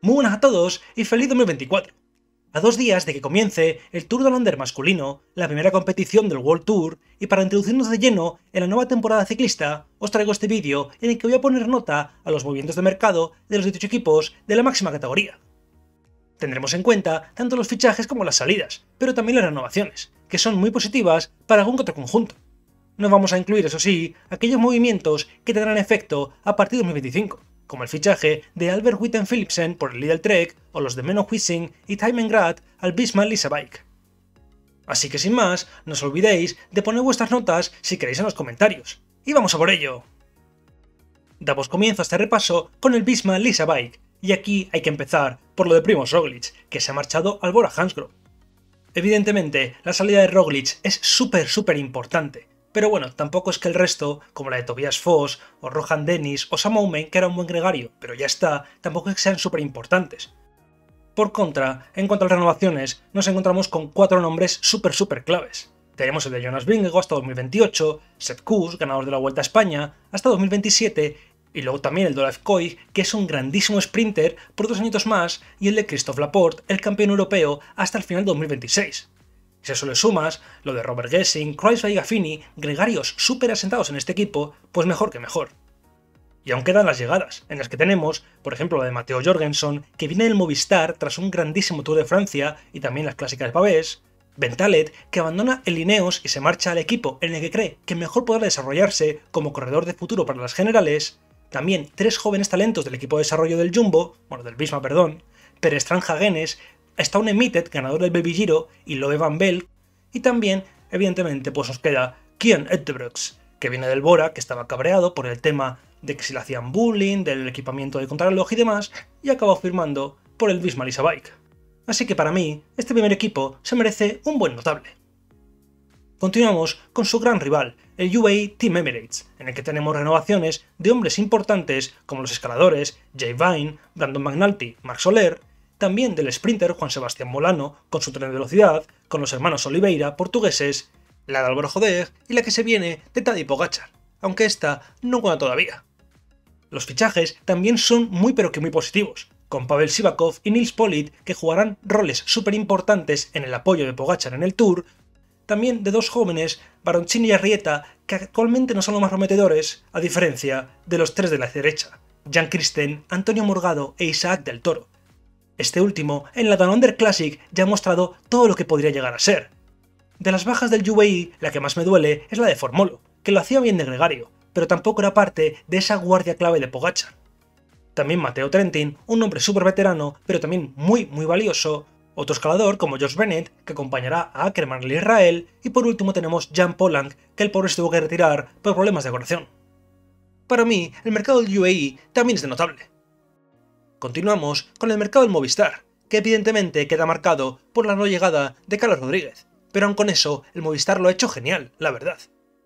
Muy buenas a todos y feliz 2024. A 2 días de que comience el Tour Down Under masculino, la primera competición del World Tour, y para introducirnos de lleno en la nueva temporada ciclista, os traigo este vídeo en el que voy a poner nota a los movimientos de mercado de los 18 equipos de la máxima categoría. Tendremos en cuenta tanto los fichajes como las salidas, pero también las renovaciones, que son muy positivas para algún que otro conjunto. No vamos a incluir, eso sí, aquellos movimientos que tendrán efecto a partir de 2025, como el fichaje de Albert Witten Philipsen por el Lidl Trek o los de Menno Wissing y Thymen Grad al Visma Lease Bike. Así que sin más, no os olvidéis de poner vuestras notas si queréis en los comentarios. ¡Y vamos a por ello! Damos comienzo a este repaso con el Visma Lease Bike, y aquí hay que empezar por lo de Primož Roglič, que se ha marchado al Bora-Hansgrohe. Evidentemente, la salida de Roglič es súper importante, pero bueno, tampoco es que el resto, como la de Tobias Foss, o Rohan Dennis, o Sam Oomen, que era un buen gregario, pero ya está, tampoco es que sean súper importantes. Por contra, en cuanto a las renovaciones, nos encontramos con 4 nombres súper claves. Tenemos el de Jonas Vingegaard hasta 2028, Sepp Kuss, ganador de la Vuelta a España, hasta 2027, y luego también el de Olaf Koig, que es un grandísimo sprinter por 2 añitos más, y el de Christophe Laporte, el campeón europeo, hasta el final de 2026. Si a eso le sumas lo de Robert Gesing, Kruijswijk y Affini, gregarios súper asentados en este equipo, pues mejor que mejor. Y aún quedan las llegadas, en las que tenemos, por ejemplo, la de Matteo Jorgensen, que viene del Movistar tras un grandísimo Tour de Francia y también las clásicas de Pavés, Bentalet, que abandona el Ineos y se marcha al equipo en el que cree que mejor podrá desarrollarse como corredor de futuro para las generales, también 3 jóvenes talentos del equipo de desarrollo del Jumbo, del Visma, Per Strand Hagenes, Stone Emmitted, ganador del Baby Giro, y Loe Van Bell, y también, evidentemente, pues nos queda Kian Uijtdebroeks, que viene del Bora, que estaba cabreado por el tema de que si le hacían bullying, del equipamiento de contrarreloj y demás, y acabó firmando por el Visma Lease Bike. Así que para mí, este primer equipo se merece un buen notable. Continuamos con su gran rival, el UAE Team Emirates, en el que tenemos renovaciones de hombres importantes como los escaladores Jay Vine, Brandon McNulty, Marc Soler, también del sprinter Juan Sebastián Molano con su tren de velocidad, con los hermanos Oliveira, portugueses, la de Álvaro Jodeg y la que se viene de Tadej Pogačar, aunque esta no cuenta todavía. Los fichajes también son muy positivos, con Pavel Sivakov y Nils Politt que jugarán roles súper importantes en el apoyo de Pogačar en el Tour, también de 2 jóvenes, Baroncini y Arrieta, que actualmente no son los más prometedores, a diferencia de los 3 de la derecha, Jan Christen, Antonio Morgado e Isaac del Toro. Este último, en la Down Under Classic, ya ha mostrado todo lo que podría llegar a ser. De las bajas del UAE, la que más me duele es la de Formolo, que lo hacía bien de gregario, pero tampoco era parte de esa guardia clave de Pogačar. También Matteo Trentin, un hombre súper veterano, pero también muy valioso, otro escalador como Josh Bennett, que acompañará a Ackermann al Israel, y por último tenemos Jan Pollank, que el pobre se tuvo que retirar por problemas de corazón. Para mí, el mercado del UAE también es de notable. Continuamos con el mercado del Movistar, que evidentemente queda marcado por la no llegada de Carlos Rodríguez, pero aun con eso, el Movistar lo ha hecho genial, la verdad.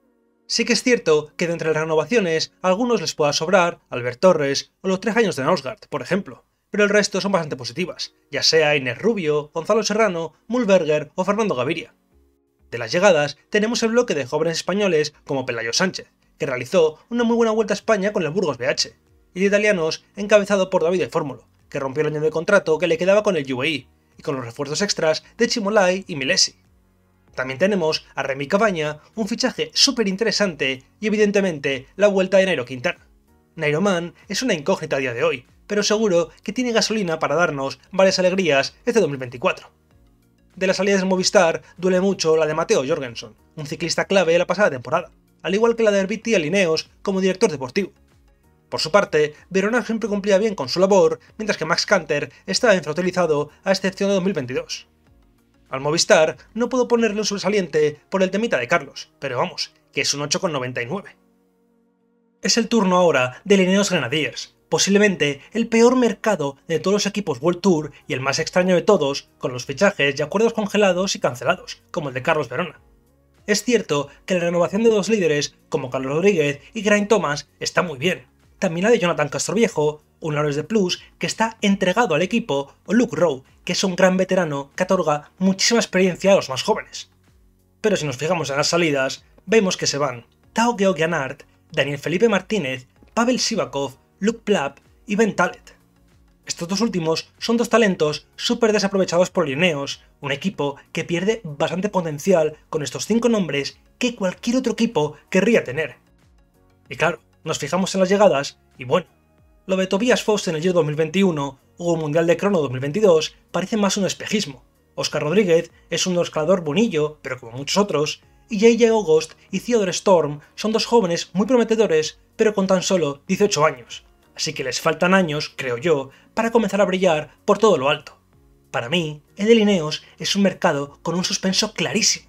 Sí que es cierto que de entre las renovaciones, a algunos les pueda sobrar Albert Torres o los 3 años de Nausgaard, por ejemplo, pero el resto son bastante positivas, ya sea Inés Rubio, Gonzalo Serrano, Mühlberger o Fernando Gaviria. De las llegadas, tenemos el bloque de jóvenes españoles como Pelayo Sánchez, que realizó una muy buena Vuelta a España con el Burgos BH, y de italianos encabezado por Davide Formolo, que rompió el año de contrato que le quedaba con el UAE, y con los refuerzos extras de Chimolai y Milesi. También tenemos a Remy Cavagna, un fichaje súper interesante, y evidentemente la vuelta de Nairo Quintana. Nairo Man es una incógnita a día de hoy, pero seguro que tiene gasolina para darnos varias alegrías este 2024. De las salidas del Movistar duele mucho la de Matteo Jorgensen, un ciclista clave de la pasada temporada, al igual que la de Herbiti al Ineos como director deportivo. Por su parte, Verona siempre cumplía bien con su labor, mientras que Max Canter estaba infrautilizado a excepción de 2022. Al Movistar no puedo ponerle un sobresaliente por el temita de Carlos, pero vamos, que es un 8,99. Es el turno ahora del Ineos Grenadiers, posiblemente el peor mercado de todos los equipos World Tour y el más extraño de todos, con los fichajes y acuerdos congelados y cancelados, como el de Carlos Verona. Es cierto que la renovación de 2 líderes, como Carlos Rodríguez y Geraint Thomas, está muy bien. También la de Jonathan Castroviejo, un Laurens de Plus que está entregado al equipo, o Luke Rowe, que es un gran veterano que otorga muchísima experiencia a los más jóvenes. Pero si nos fijamos en las salidas, vemos que se van Tao Geoghegan Hart, Daniel Felipe Martínez, Pavel Sivakov, Luke Plapp y Bentalet. Estos dos últimos son dos talentos súper desaprovechados por Lineos, un equipo que pierde bastante potencial con estos 5 nombres que cualquier otro equipo querría tener. Y claro, nos fijamos en las llegadas y bueno, lo de Tobias Foss en el Giro 2021 o el Mundial de Crono 2022 parece más un espejismo. Óscar Rodríguez es un escalador bonillo, pero como muchos otros, y J.J. August y Theodore Storm son dos jóvenes muy prometedores, pero con tan solo 18 años. Así que les faltan años, creo yo, para comenzar a brillar por todo lo alto. Para mí, el de Lineos es un mercado con un suspenso clarísimo.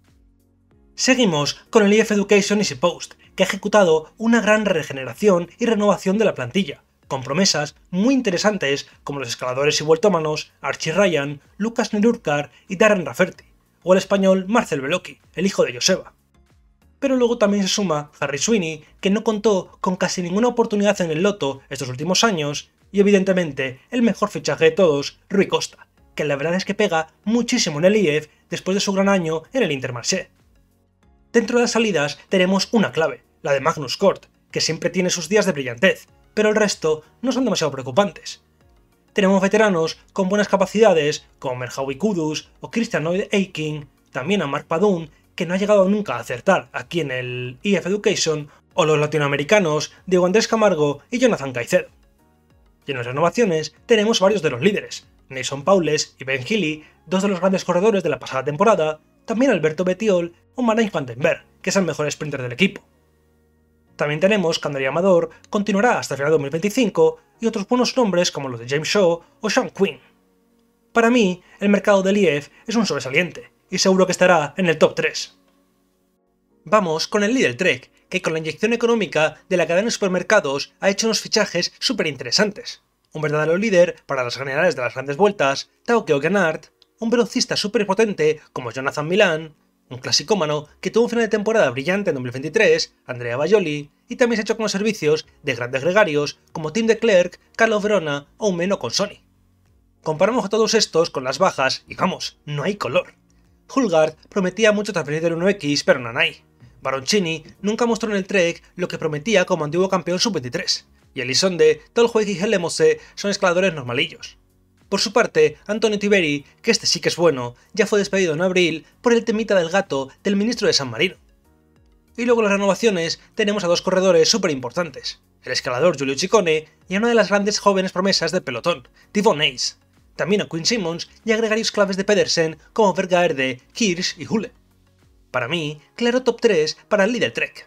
Seguimos con el EF Education Easy Post, que ha ejecutado una gran regeneración y renovación de la plantilla, con promesas muy interesantes como los escaladores y vueltómanos Archie Ryan, Lucas Nilurkar y Darren Rafferty, o el español Marcel Bellocchi, el hijo de Joseba. Pero luego también se suma Harry Sweeney, que no contó con casi ninguna oportunidad en el Lotto estos últimos años, y evidentemente el mejor fichaje de todos, Rui Costa, que la verdad es que pega muchísimo en el IF después de su gran año en el Intermarché. Dentro de las salidas tenemos una clave, la de Magnus Cort, que siempre tiene sus días de brillantez, pero el resto no son demasiado preocupantes. Tenemos veteranos con buenas capacidades, como Merhawi Kudus o Christian Lloyd-Aiking, también a Mark Padun, que no ha llegado nunca a acertar aquí en el EF Education, o los latinoamericanos Diego Andrés Camargo y Jonathan Caicedo. Y en las renovaciones tenemos varios de los líderes, Nason Paules y Ben Healy, dos de los grandes corredores de la pasada temporada, también Alberto Bettiol o Marijn van den Berg, que es el mejor sprinter del equipo. También tenemos que André Amador continuará hasta el final de 2025 y otros buenos nombres como los de James Shaw o Sean Quinn. Para mí, el mercado del IF es un sobresaliente, y seguro que estará en el top 3. Vamos con el líder Trek, que con la inyección económica de la cadena de supermercados ha hecho unos fichajes súper interesantes. Un verdadero líder para las generales de las grandes vueltas, Tauke Ogenard, un velocista súper potente como Jonathan Milan, un clasicómano que tuvo un final de temporada brillante en 2023, Andrea Baioli, y también se ha hecho con los servicios de grandes gregarios como Tim de Klerk, Carlos Verona o un Meno con Sony. Comparamos a todos estos con las bajas y vamos, no hay color. Hulgard prometía mucho tras venir del 1X, pero no hay. Baroncini nunca mostró en el Trek lo que prometía como antiguo campeón sub-23, y Elisonde, Tolhueg y Hellemose son escaladores normalillos. Por su parte, Antonio Tiberi, que este sí que es bueno, ya fue despedido en abril por el temita del gato del ministro de San Marino. Y luego en las renovaciones tenemos a dos corredores súper importantes, el escalador Giulio Ciccone y a una de las grandes jóvenes promesas del pelotón, Tivon Ace. También a Quinn Simmons y agregarios claves de Pedersen como Vergaerde, Kirsch y Hule. Para mí, claro top 3 para el líder Trek.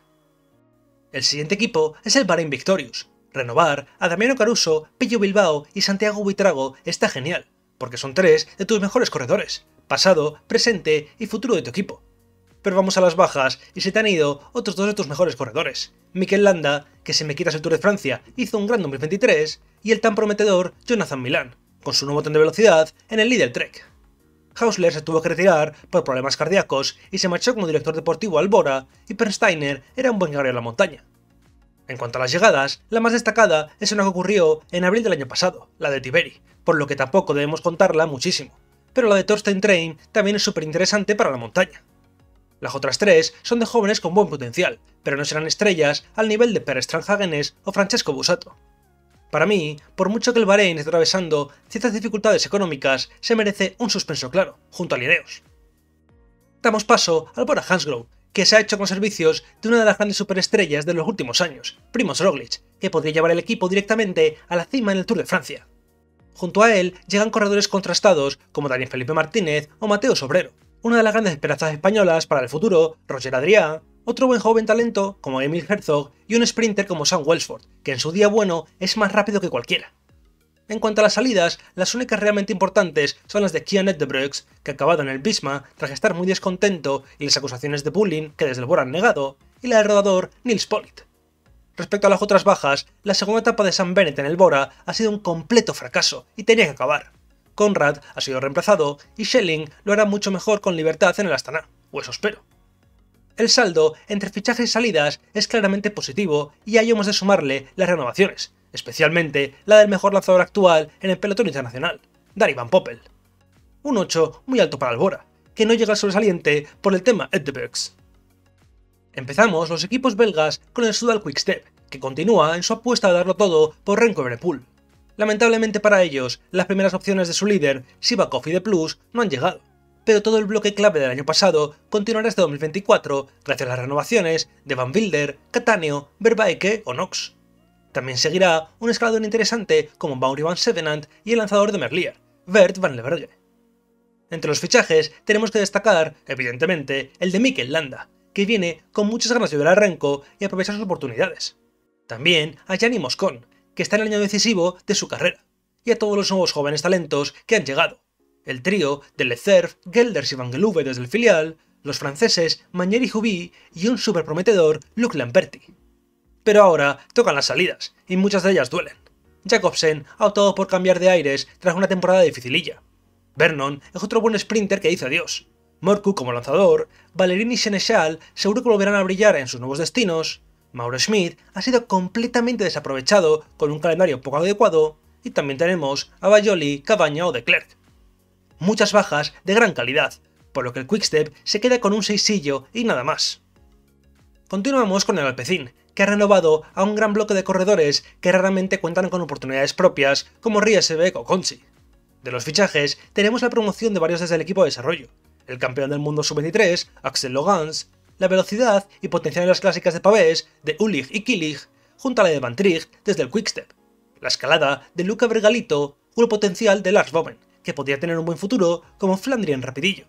El siguiente equipo es el Bahrain Victorious. Renovar a Damiano Caruso, Pello Bilbao y Santiago Buitrago está genial, porque son 3 de tus mejores corredores, pasado, presente y futuro de tu equipo. Pero vamos a las bajas y se te han ido otros 2 de tus mejores corredores, Mikel Landa, que si me quitas el Tour de Francia hizo un gran 2023, y el tan prometedor Jonathan Milan, con su nuevo tren de velocidad en el líder Trek. Hausler se tuvo que retirar por problemas cardíacos y se marchó como director deportivo al Bora, y Pernsteiner era un buen guerrero de la montaña. En cuanto a las llegadas, la más destacada es una que ocurrió en abril del año pasado, la de Tiberi, por lo que tampoco debemos contarla muchísimo, pero la de Thorstein Train también es súper interesante para la montaña. Las otras 3 son de jóvenes con buen potencial, pero no serán estrellas al nivel de Per Strandhagenes o Francesco Bussato. Para mí, por mucho que el Bahrein esté atravesando ciertas dificultades económicas, se merece un suspenso claro, junto a Lineos. Damos paso al Bora Hansgrohe, que se ha hecho con servicios de una de las grandes superestrellas de los últimos años, Primoz Roglic, que podría llevar el equipo directamente a la cima en el Tour de Francia. Junto a él llegan corredores contrastados como Daniel Felipe Martínez o Mateo Sobrero, una de las grandes esperanzas españolas para el futuro, Roger Adrià, otro buen joven talento como Emil Herzog y un sprinter como Sam Welsford, que en su día bueno es más rápido que cualquiera. En cuanto a las salidas, las únicas realmente importantes son las de Kian Eddebrooks, que ha acabado en el Visma tras estar muy descontento y las acusaciones de bullying que desde el Bora han negado, y la del rodador Nils Politt. Respecto a las otras bajas, la segunda etapa de Sam Bennett en el Bora ha sido un completo fracaso y tenía que acabar. Conrad ha sido reemplazado y Schelling lo hará mucho mejor con libertad en el Astana, o eso espero. El saldo entre fichajes y salidas es claramente positivo y a ello hemos de sumarle las renovaciones, especialmente la del mejor lanzador actual en el pelotón internacional, Dani Van Poppel. Un 8 muy alto para el Bora, que no llega al sobresaliente por el tema Eddebrooks. Empezamos los equipos belgas con el Soudal Quickstep, que continúa en su apuesta de darlo todo por Remco Evenepoel. Lamentablemente para ellos, las primeras opciones de su líder, Sivakov y The Plus, no han llegado, pero todo el bloque clave del año pasado continuará este 2024 gracias a las renovaciones de Van Wilder, Cattaneo, Vervaeke o Nox. También seguirá un escalador interesante como Mauri van Sevenant y el lanzador de Merlier, Bert van Leverge. Entre los fichajes tenemos que destacar, evidentemente, el de Mikel Landa, que viene con muchas ganas de ver a Renko y aprovechar sus oportunidades. También a Gianni Moscon, que está en el año decisivo de su carrera, y a todos los nuevos jóvenes talentos que han llegado. El trío de Lecerf, Gelders y Van Geluwe desde el filial, los franceses Magnier y Huby y un superprometedor Luc Lamperti. Pero ahora tocan las salidas, y muchas de ellas duelen. Jacobsen ha optado por cambiar de aires tras una temporada dificililla. Vernon es otro buen sprinter que dice adiós. Morku como lanzador, Valerini y Senechal seguro que volverán a brillar en sus nuevos destinos. Mauro Schmidt ha sido completamente desaprovechado con un calendario poco adecuado, y también tenemos a Bajoli, Cabaña o De Klerk. Muchas bajas de gran calidad, por lo que el Quickstep se queda con un seisillo y nada más. Continuamos con el Alpecin, que ha renovado a un gran bloque de corredores que raramente cuentan con oportunidades propias como Riesbeek o Conchi. De los fichajes tenemos la promoción de varios desde el equipo de desarrollo, el campeón del mundo sub-23, Axel Logans, la velocidad y potencial de las clásicas de pavés de Ulig y Killig, junto a la de Van Tricht desde el Quickstep, la escalada de Luca Vergalito o el potencial de Lars Boven, que podría tener un buen futuro como Flandrian rapidillo.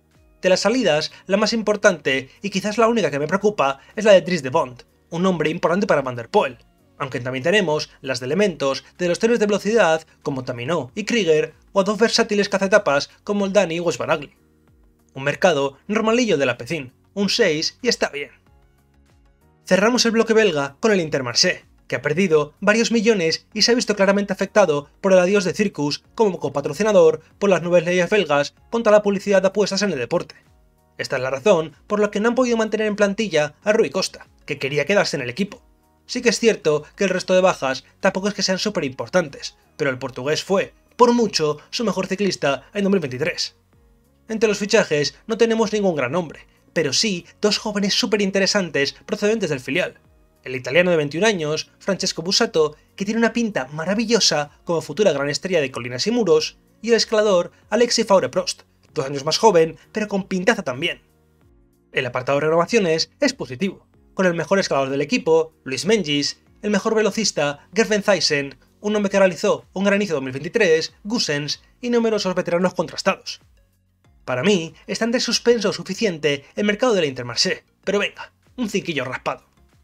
De las salidas, la más importante y quizás la única que me preocupa es la de Dries de Bond, un nombre importante para Van der Poel, aunque también tenemos las de elementos de los trenes de velocidad como Taminó y Krieger o a dos versátiles cazatapas como el Dani o Svanagli. Un mercado normalillo del Alpecin, un 6 y está bien. Cerramos el bloque belga con el Intermarché, que ha perdido varios millones y se ha visto claramente afectado por el adiós de Circus como copatrocinador por las nuevas leyes belgas contra la publicidad de apuestas en el deporte. Esta es la razón por la que no han podido mantener en plantilla a Rui Costa, que quería quedarse en el equipo. Sí que es cierto que el resto de bajas tampoco es que sean súper importantes, pero el portugués fue, por mucho, su mejor ciclista en 2023. Entre los fichajes no tenemos ningún gran nombre, pero sí dos jóvenes súper interesantes procedentes del filial. El italiano de 21 años, Francesco Bussato, que tiene una pinta maravillosa como futura gran estrella de colinas y muros, y el escalador Alexis Faure-Prost, 2 años más joven, pero con pintaza también. El apartado de renovaciones es positivo, con el mejor escalador del equipo, Luis Mengis, el mejor velocista, Gerben Thyssen, un hombre que realizó un gran inicio 2023, Gussens y numerosos veteranos contrastados. Para mí, está entre suspenso suficiente el mercado de la Intermarché, pero venga, un cinquillo raspado.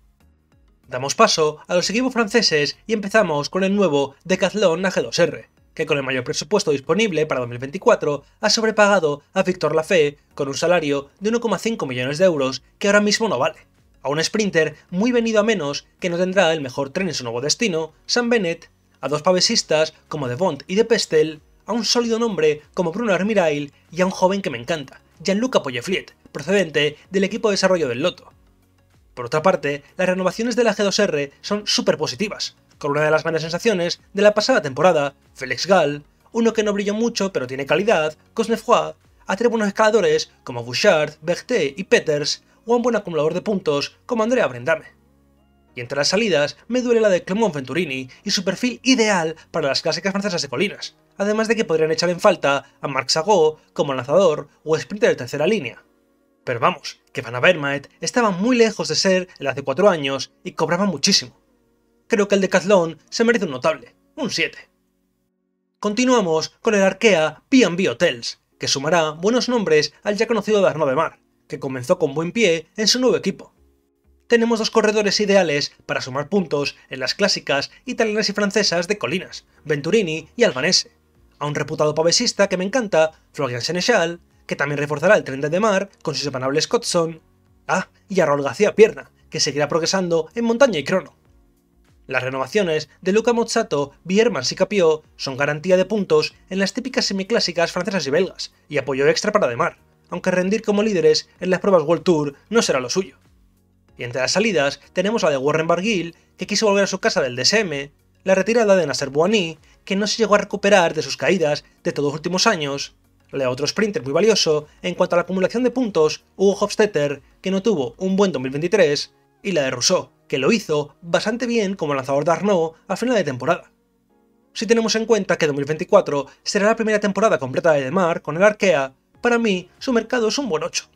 Damos paso a los equipos franceses y empezamos con el nuevo Decathlon AG2R, que con el mayor presupuesto disponible para 2024 ha sobrepagado a Victor Lafay con un salario de 1,5 millones de euros que ahora mismo no vale, a un sprinter muy venido a menos que no tendrá el mejor tren en su nuevo destino, Sam Bennett, a dos pavesistas como De Bont y De Pestel, a un sólido nombre como Bruno Armirail y a un joven que me encanta, Gianluca Poyefliet, procedente del equipo de desarrollo del Lotto. Por otra parte, las renovaciones de la G2R son súper positivas, con una de las grandes sensaciones de la pasada temporada, Félix Gall, uno que no brilló mucho pero tiene calidad, Cosnefroid, a tres buenos escaladores como Bouchard, Berthet y Peters, o a un buen acumulador de puntos como Andrea Brendame. Y entre las salidas me duele la de Clément Venturini y su perfil ideal para las clásicas francesas de colinas, además de que podrían echar en falta a Marc Sagot como lanzador o sprinter de tercera línea. Pero vamos, que Van Avermaet estaba muy lejos de ser el hace 4 años y cobraba muchísimo. Creo que el Decathlon se merece un notable, un 7. Continuamos con el Arkea B&B Hotels, que sumará buenos nombres al ya conocido de Arnaud Démare, que comenzó con buen pie en su nuevo equipo. Tenemos dos corredores ideales para sumar puntos en las clásicas italianas y francesas de colinas, Venturini y Albanese, a un reputado pavesista que me encanta, Florian Senechal, que también reforzará el tren de Démare con su semanable Scottson, y a Raúl García Pierna, que seguirá progresando en montaña y crono. Las renovaciones de Luca Mozzato, Biermans y Capiot son garantía de puntos en las típicas semiclásicas francesas y belgas, y apoyo extra para Démare, aunque rendir como líderes en las pruebas World Tour no será lo suyo. Y entre las salidas tenemos la de Warren Barguil, que quiso volver a su casa del DSM, la retirada de Nasser Bouhanni, que no se llegó a recuperar de sus caídas de todos los últimos años, la de otro sprinter muy valioso en cuanto a la acumulación de puntos, Hugo Hofstetter, que no tuvo un buen 2023, y la de Rousseau, que lo hizo bastante bien como lanzador de Arnaud a final de temporada. Si tenemos en cuenta que 2024 será la primera temporada completa de Mar con el Arkea, para mí su mercado es un buen 8.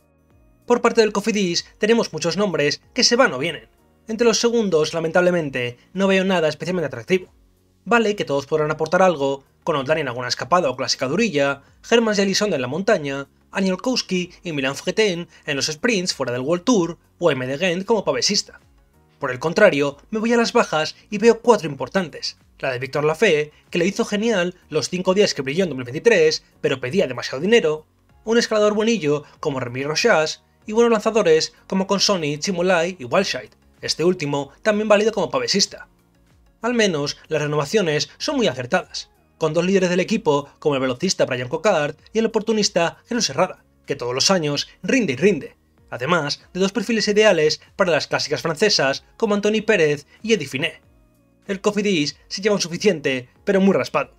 Por parte del Cofidis tenemos muchos nombres que se van o vienen. Entre los segundos, lamentablemente, no veo nada especialmente atractivo. Vale que todos podrán aportar algo, con Oldani en alguna escapada o clásica durilla, Hermans y Elizondo en la montaña, Aniolkowski y Milan Fretin en los sprints fuera del World Tour, o M. de Gent como pavesista. Por el contrario, me voy a las bajas y veo 4 importantes. La de Víctor Lafay, que le hizo genial los 5 días que brilló en 2023, pero pedía demasiado dinero, un escalador buenillo como Remy Rochas, y buenos lanzadores como Consoni, Chimolai y Walshite, este último también válido como pavesista. Al menos las renovaciones son muy acertadas, con 2 líderes del equipo como el velocista Brian Cocard y el oportunista Jesús Herrada, que todos los años rinde y rinde, además de 2 perfiles ideales para las clásicas francesas como Anthony Pérez y Eddy Finet. El Cofidis se lleva un suficiente, pero muy raspado.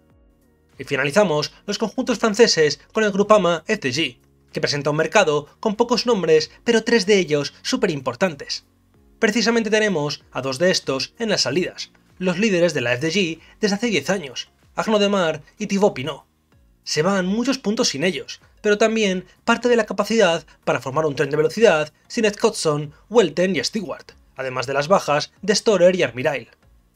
Y finalizamos los conjuntos franceses con el Groupama FDJ, que presenta un mercado con pocos nombres, pero 3 de ellos súper importantes. Precisamente tenemos a 2 de estos en las salidas, los líderes de la FDJ desde hace 10 años, Arnaud Démare y Thibaut Pinot. Se van muchos puntos sin ellos, pero también parte de la capacidad para formar un tren de velocidad sin Ed Codson, Welten y Stewart, además de las bajas de Storer y Armirail.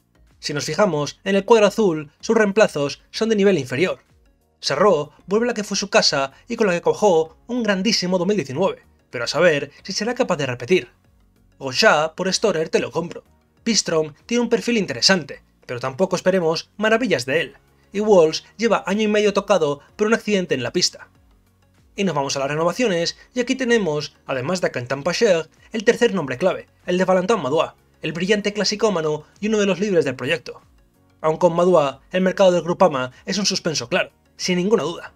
Si nos fijamos en el cuadro azul, sus reemplazos son de nivel inferior. Serrault vuelve a la que fue su casa y con la que cojó un grandísimo 2019, pero a saber si será capaz de repetir. Gauchat por Storer te lo compro. Pistrom tiene un perfil interesante, pero tampoco esperemos maravillas de él. Y Walsh lleva año y medio tocado por un accidente en la pista. Y nos vamos a las renovaciones, y aquí tenemos, además de Quentin Pacher, el tercer nombre clave, el de Valentin Madouas, el brillante clasicómano y uno de los líderes del proyecto. Aun con Madouas, el mercado del Groupama es un suspenso claro, sin ninguna duda.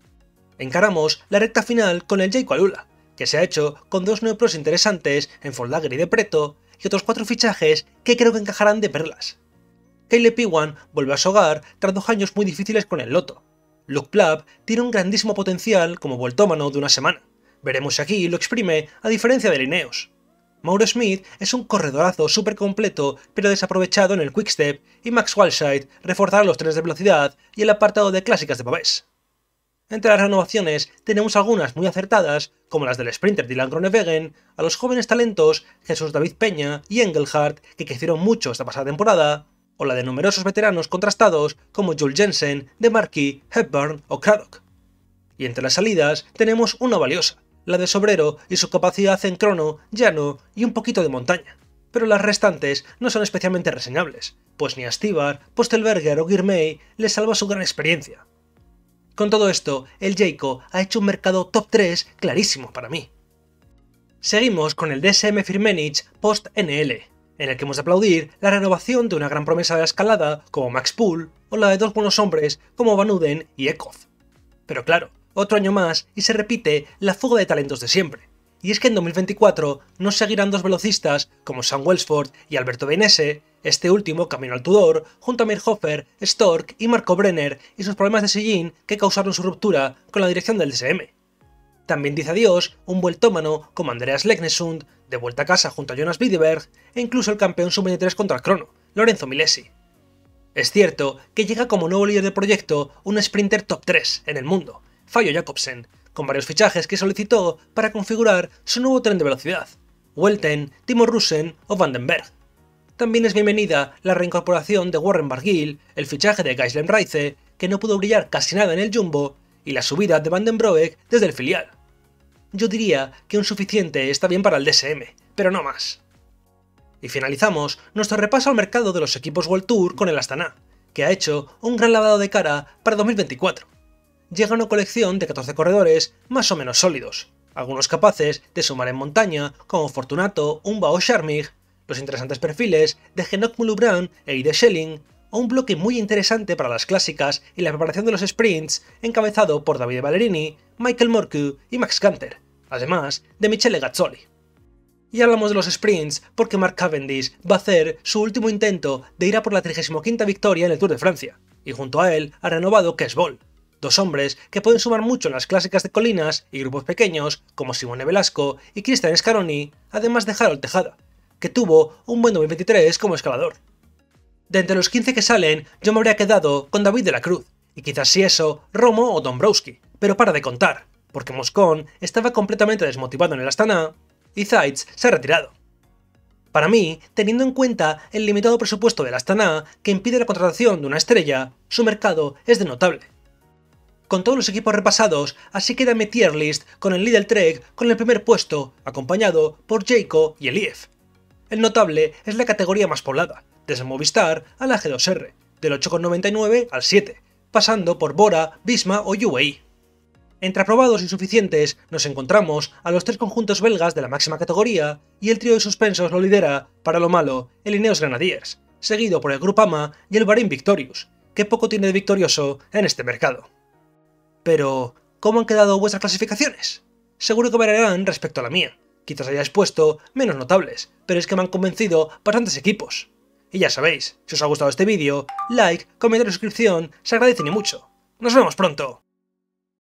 Encaramos la recta final con el Jayco Alula, que se ha hecho con 2 neopros interesantes en Foldager y de Preto, y otros 4 fichajes que creo que encajarán de perlas. Caleb Ewan vuelve a su hogar tras 2 años muy difíciles con el Loto. Luke Plapp tiene un grandísimo potencial como vueltómano de una semana. Veremos si aquí lo exprime a diferencia de Linnaeus. Mauro Smith es un corredorazo súper completo pero desaprovechado en el Quickstep y Max Walshite reforzará los trenes de velocidad y el apartado de clásicas de pavés. Entre las renovaciones tenemos algunas muy acertadas, como las del sprinter Dylan Groenewegen, a los jóvenes talentos Jesús David Peña y Engelhardt, que crecieron mucho esta pasada temporada, o la de numerosos veteranos contrastados como Jules Jensen, DeMarchi, Hepburn o Craddock. Y entre las salidas tenemos una valiosa, la de Sobrero y su capacidad en crono, llano y un poquito de montaña, pero las restantes no son especialmente reseñables, pues ni a Stibar, Postelberger o Girmay les salva su gran experiencia. Con todo esto, el Jayco ha hecho un mercado top 3 clarísimo para mí. Seguimos con el DSM Firmenich post-NL, en el que hemos de aplaudir la renovación de una gran promesa de la escalada como Max Poole o la de 2 buenos hombres como Van Uden y Ekhoff. Pero claro, otro año más y se repite la fuga de talentos de siempre. Y es que en 2024 no seguirán 2 velocistas como Sam Welsford y Alberto Dainese, este último camino al Tudor, junto a Meirhofer, Stork y Marco Brenner y sus problemas de sillín que causaron su ruptura con la dirección del DSM. También dice adiós un vueltómano como Andreas Leknesund, de vuelta a casa junto a Jonas Widerberg, e incluso el campeón sub-23 contra el crono, Lorenzo Milesi. Es cierto que llega como nuevo líder del proyecto un sprinter top 3 en el mundo, Fabio Jakobsen, con varios fichajes que solicitó para configurar su nuevo tren de velocidad, Welten, Timo Russen o Vandenberg. También es bienvenida la reincorporación de Warren Barguil, el fichaje de Gijslen Reitze, que no pudo brillar casi nada en el Jumbo, y la subida de Van den Broek desde el filial. Yo diría que un suficiente está bien para el DSM, pero no más. Y finalizamos nuestro repaso al mercado de los equipos World Tour con el Astana, que ha hecho un gran lavado de cara para 2024. Llega una colección de 14 corredores más o menos sólidos, algunos capaces de sumar en montaña como Fortunato, Umba o Charmig, los interesantes perfiles de Genoc Mulubran e Ide Schelling, o un bloque muy interesante para las clásicas y la preparación de los sprints encabezado por Davide Ballerini, Michael Morcu y Max Canter, además de Michele Gazzoli. Y hablamos de los sprints porque Mark Cavendish va a hacer su último intento de ir a por la 35ª victoria en el Tour de Francia, y junto a él ha renovado Kees Bol, 2 hombres que pueden sumar mucho en las clásicas de colinas y grupos pequeños como Simone Velasco y Cristian Scaroni, además de Harold Tejada, que tuvo un buen 2023 como escalador. De entre los 15 que salen, yo me habría quedado con David de la Cruz, y quizás si eso, Romo o Dombrowski, pero para de contar, porque Moscón estaba completamente desmotivado en el Astana y Zeitz se ha retirado. Para mí, teniendo en cuenta el limitado presupuesto del Astana que impide la contratación de una estrella, su mercado es de notable. Con todos los equipos repasados, así queda mi tier list con el Lidl Trek con el primer puesto, acompañado por Jayco y Eliev. El notable es la categoría más poblada, desde Movistar a la G2R, del 8,99 al 7, pasando por Bora, Visma o UAE. Entre aprobados y suficientes nos encontramos a los 3 conjuntos belgas de la máxima categoría y el trío de suspensos lo lidera, para lo malo, el Ineos Grenadiers, seguido por el Groupama y el Bahrain Victorious, que poco tiene de victorioso en este mercado. Pero, ¿cómo han quedado vuestras clasificaciones? Seguro que variarán respecto a la mía. Quizás hayáis puesto menos notables, pero es que me han convencido bastantes equipos. Y ya sabéis, si os ha gustado este vídeo, like, comentario y suscripción se agradecen y mucho. ¡Nos vemos pronto!